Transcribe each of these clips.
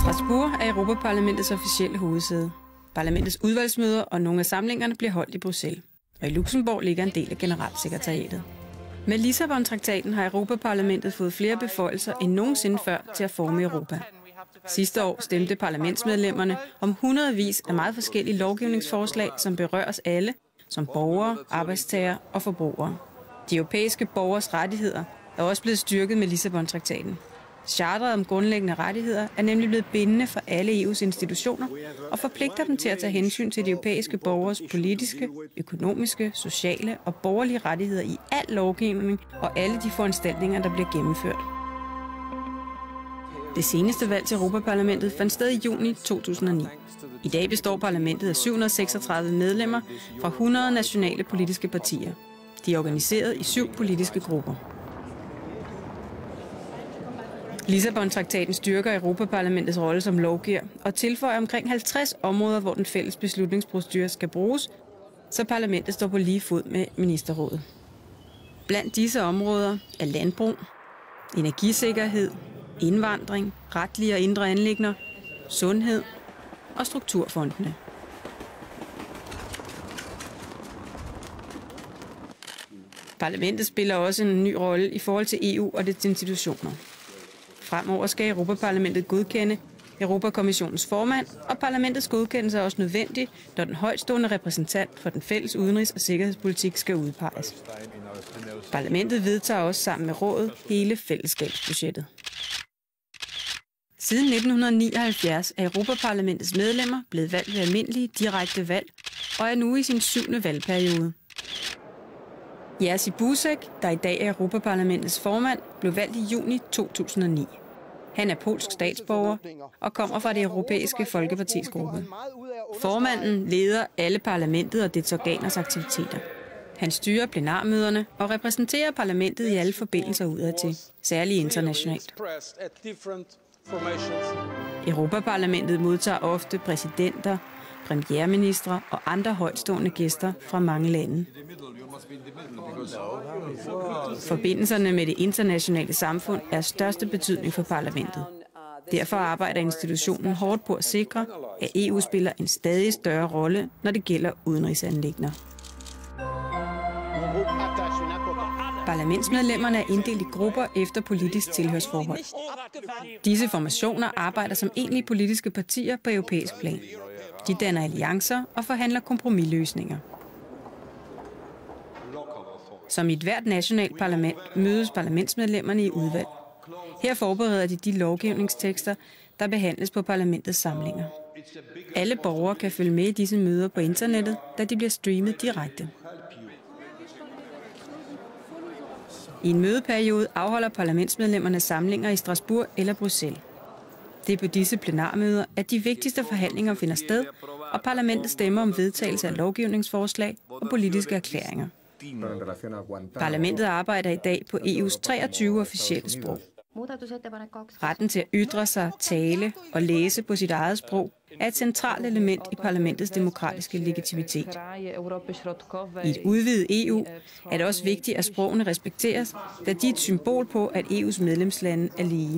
Strasbourg er Europaparlamentets officielle hovedsæde. Parlamentets udvalgsmøder og nogle af samlingerne bliver holdt i Bruxelles. Og i Luxembourg ligger en del af generalsekretariatet. Med Lissabon-traktaten har Europaparlamentet fået flere beføjelser end nogensinde før til at forme Europa. Sidste år stemte parlamentsmedlemmerne om hundredvis af meget forskellige lovgivningsforslag, som berører os alle, som borgere, arbejdstagere og forbrugere. De europæiske borgers rettigheder er også blevet styrket med Lissabon-traktaten. Charteret om grundlæggende rettigheder er nemlig blevet bindende for alle EU's institutioner og forpligter dem til at tage hensyn til de europæiske borgers politiske, økonomiske, sociale og borgerlige rettigheder i al lovgivning og alle de foranstaltninger, der bliver gennemført. Det seneste valg til Europaparlamentet fandt sted i juni 2009. I dag består parlamentet af 736 medlemmer fra 100 nationale politiske partier. De er organiseret i 7 politiske grupper. Lissabon-traktaten styrker Europaparlamentets rolle som lovgiver og tilføjer omkring 50 områder, hvor den fælles beslutningsprocedure skal bruges, så parlamentet står på lige fod med ministerrådet. Blandt disse områder er landbrug, energisikkerhed, indvandring, retlige og indre anliggender, sundhed og strukturfondene. Parlamentet spiller også en ny rolle i forhold til EU og dets institutioner. Fremover skal Europaparlamentet godkende Europakommissionens formand, og parlamentets godkendelse er også nødvendig, når den højtstående repræsentant for den fælles udenrigs- og sikkerhedspolitik skal udpeges. Parlamentet vedtager også sammen med rådet hele fællesskabsbudgettet. Siden 1979 er Europaparlamentets medlemmer blevet valgt ved almindelige direkte valg og er nu i sin 7. valgperiode. Jerzy Buzek, der i dag er Europaparlamentets formand, blev valgt i juni 2009. Han er polsk statsborger og kommer fra det europæiske folkepartis gruppe. Formanden leder alle parlamentet og dets organers aktiviteter. Han styrer plenarmøderne og repræsenterer parlamentet i alle forbindelser udadtil, særligt internationalt. Europaparlamentet modtager ofte præsidenter, premierministre og andre højtstående gæster fra mange lande. Forbindelserne med det internationale samfund er af største betydning for parlamentet. Derfor arbejder institutionen hårdt på at sikre, at EU spiller en stadig større rolle, når det gælder udenrigsanliggender. Parlamentsmedlemmerne er inddelt i grupper efter politisk tilhørsforhold. Disse formationer arbejder som egentlige politiske partier på europæisk plan. De danner alliancer og forhandler kompromisløsninger. Som i et hvert nationalt parlament mødes parlamentsmedlemmerne i udvalg. Her forbereder de lovgivningstekster, der behandles på parlamentets samlinger. Alle borgere kan følge med i disse møder på internettet, da de bliver streamet direkte. I en mødeperiode afholder parlamentsmedlemmerne samlinger i Strasbourg eller Bruxelles. Det er på disse plenarmøder, at de vigtigste forhandlinger finder sted, og parlamentet stemmer om vedtagelse af lovgivningsforslag og politiske erklæringer. Parlamentet arbejder i dag på EU's 23 officielle sprog. Retten til at ytre sig, tale og læse på sit eget sprog er et centralt element i parlamentets demokratiske legitimitet. I et udvidet EU er det også vigtigt, at sprogene respekteres, da de er et symbol på, at EU's medlemslande er lige.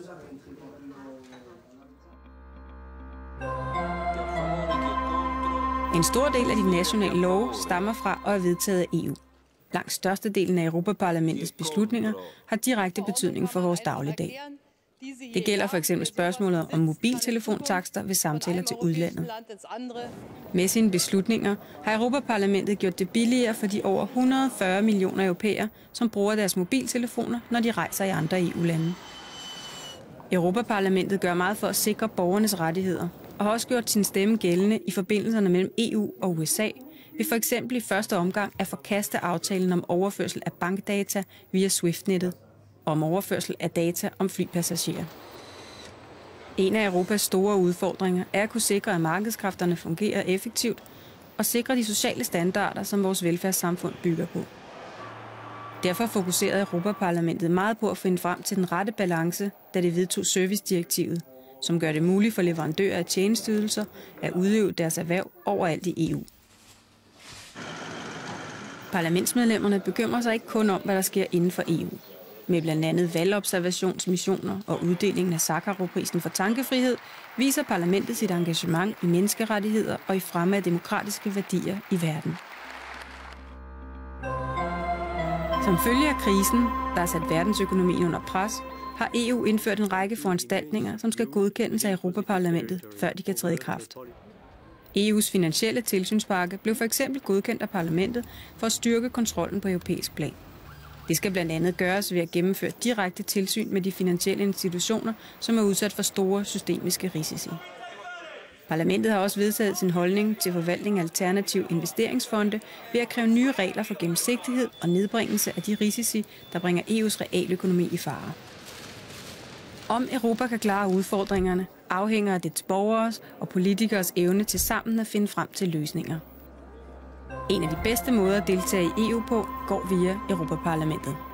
En stor del af de nationale love stammer fra og er vedtaget af EU. Langt størstedelen af Europaparlamentets beslutninger har direkte betydning for vores dagligdag. Det gælder for eksempel spørgsmålet om mobiltelefontakster ved samtaler til udlandet. Med sine beslutninger har Europaparlamentet gjort det billigere for de over 140 millioner europæere, som bruger deres mobiltelefoner, når de rejser i andre EU-lande. Europaparlamentet gør meget for at sikre borgernes rettigheder, og har også gjort sin stemme gældende i forbindelserne mellem EU og USA, ved for eksempel i første omgang at forkaste aftalen om overførsel af bankdata via SWIFT-nettet og om overførsel af data om flypassagerer. En af Europas store udfordringer er at kunne sikre, at markedskræfterne fungerer effektivt og sikre de sociale standarder, som vores velfærdssamfund bygger på. Derfor fokuserede Europaparlamentet meget på at finde frem til den rette balance, da det vedtog servicedirektivet, som gør det muligt for leverandører af tjenesteydelser at udøve deres erhverv overalt i EU. Parlamentsmedlemmerne bekymrer sig ikke kun om, hvad der sker inden for EU. Med blandt andet valgobservationsmissioner og uddelingen af Sakharov-prisen for tankefrihed, viser parlamentet sit engagement i menneskerettigheder og i fremme af demokratiske værdier i verden. Som følge af krisen, der har sat verdensøkonomien under pres, har EU indført en række foranstaltninger, som skal godkendes af Europaparlamentet, før de kan træde i kraft. EU's finansielle tilsynspakke blev for eksempel godkendt af parlamentet for at styrke kontrollen på europæisk plan. Det skal blandt andet gøres ved at gennemføre direkte tilsyn med de finansielle institutioner, som er udsat for store systemiske risici. Parlamentet har også vedtaget sin holdning til forvaltning af alternative investeringsfonde ved at kræve nye regler for gennemsigtighed og nedbringelse af de risici, der bringer EU's realøkonomi i fare. Om Europa kan klare udfordringerne, afhænger af dets borgeres og politikers evne til sammen at finde frem til løsninger. En af de bedste måder at deltage i EU på går via Europaparlamentet.